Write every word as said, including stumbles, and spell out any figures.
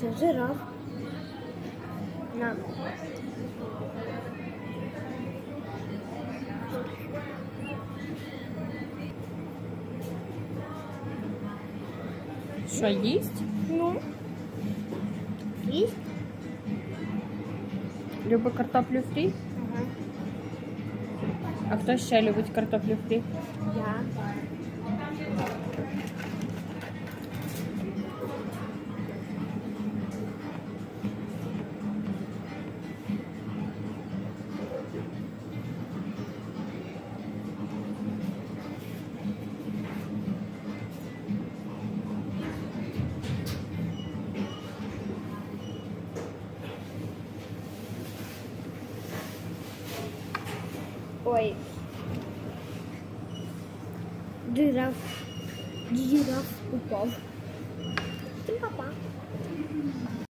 Це жираф. На. Що, їсть? Ну. Їсть? Любить картоплю фрі? Ага. А хто ще любить картоплю фрі? Я. Ой. Жираф. Жираф упав.